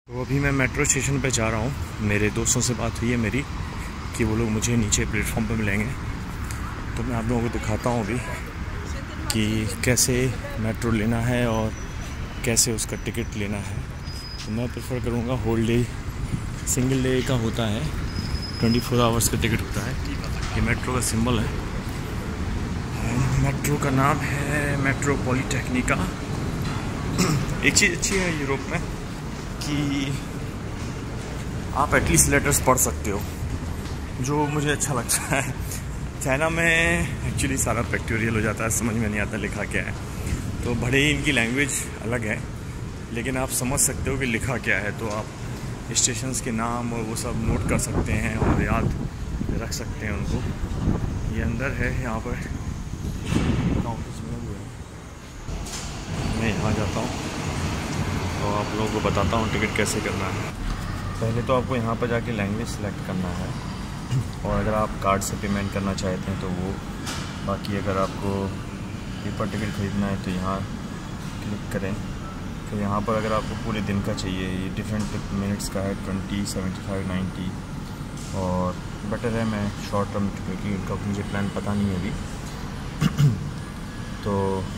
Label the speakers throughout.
Speaker 1: तो अभी मैं मेट्रो स्टेशन पे जा रहा हूँ। मेरे दोस्तों से बात हुई है मेरी कि वो लोग मुझे नीचे प्लेटफॉर्म पे मिलेंगे, तो मैं आप लोगों को दिखाता हूँ अभी कि कैसे मेट्रो लेना है और कैसे उसका टिकट लेना है। तो मैं प्रेफर करूँगा होल डे, सिंगल डे का होता है, 24 आवर्स का टिकट होता है। ये मेट्रो का सिंबल है। मेट्रो का नाम है मेट्रोपॉलिटेक्निका। एक चीज़ अच्छी है यूरोप में कि आप एटलीस्ट लेटर्स पढ़ सकते हो, जो मुझे अच्छा लगता है। चाइना में एक्चुअली सारा फैक्टोरियल हो जाता है, समझ में नहीं आता लिखा क्या है। तो भले ही इनकी लैंग्वेज अलग है, लेकिन आप समझ सकते हो कि लिखा क्या है। तो आप स्टेशंस के नाम और वो सब नोट कर सकते हैं और याद रख सकते हैं उनको। ये अंदर है, यहाँ पर काउंटर्स बने हुए हैं। मैं यहाँ जाता हूँ तो आप लोगों को बताता हूँ टिकट कैसे करना है। पहले तो आपको यहाँ पर जाके लैंग्वेज सेलेक्ट करना है, और अगर आप कार्ड से पेमेंट करना चाहते हैं तो वो। बाकी अगर आपको पेपर टिकट ख़रीदना है तो यहाँ क्लिक करें। फिर यहाँ पर अगर आपको पूरे दिन का चाहिए, ये डिफरेंट मिनट्स का है, 20, 75, 90। और बेटर है मैं शॉर्ट टर्म, क्योंकि उनका मुझे प्लान पता नहीं है अभी। तो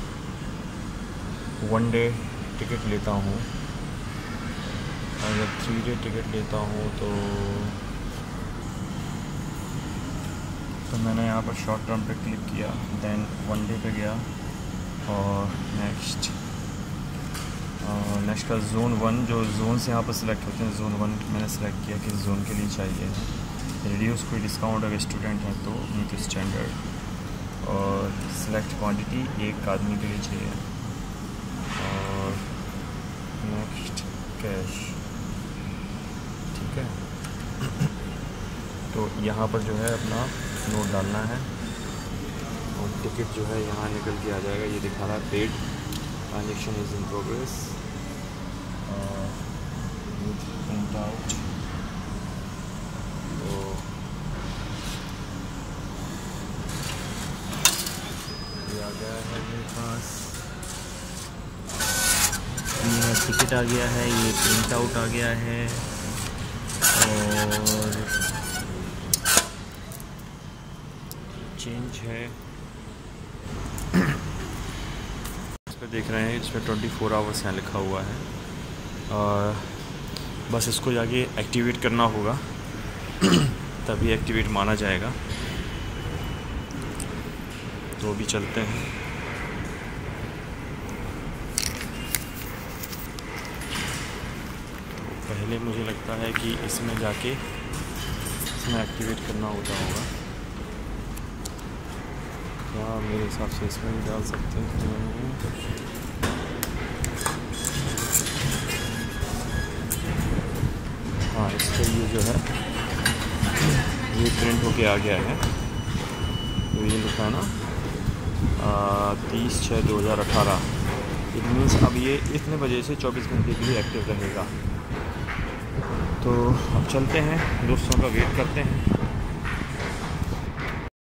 Speaker 1: 1 डे टिकट लेता हूँ। अगर 3 डे टिकट लेता हूँ तो मैंने यहाँ पर शॉर्ट टर्म पे क्लिक किया, देन 1 डे पे गया और नेक्स्ट का जोन 1, जो जोन से यहाँ पर सिलेक्ट होते हैं, जोन 1 मैंने सेलेक्ट किया कि जोन के लिए चाहिए। रिड्यूस कोई डिस्काउंट अगर स्टूडेंट हैं तो मीट स्टैंडर्ड, और सिलेक्ट क्वांटिटी एक आदमी के लिए चाहिए, और नेक्स्ट कैश। ठीक है, तो यहाँ पर जो है अपना नोट डालना है और टिकट जो है यहाँ निकल के आ जाएगा। ये दिखा रहा है paid, transaction is in progress, print out. तो ये आ गया है मेरे पास, ये टिकट आ गया है, ये प्रिंट आउट आ गया है, और चेंज है। इस पर देख रहे हैं, इसमें 24 आवर्स यहाँ लिखा हुआ है, और बस इसको जाके एक्टिवेट करना होगा तभी एक्टिवेट माना जाएगा। तो अभी चलते हैं। पहले मुझे लगता है कि इसमें जाके इसमें एक्टिवेट करना होता होगा। हाँ, मेरे हिसाब से इसमें भी डाल सकते हैं। हाँ, इस पर ये जो है ये प्रिंट होके आ गया है। तो ये लिखा है ना 30/6/2018। इट मीन्स अब ये इतने बजे से 24 घंटे के लिए एक्टिव रहेगा। तो अब चलते हैं, दोस्तों का वेट करते हैं।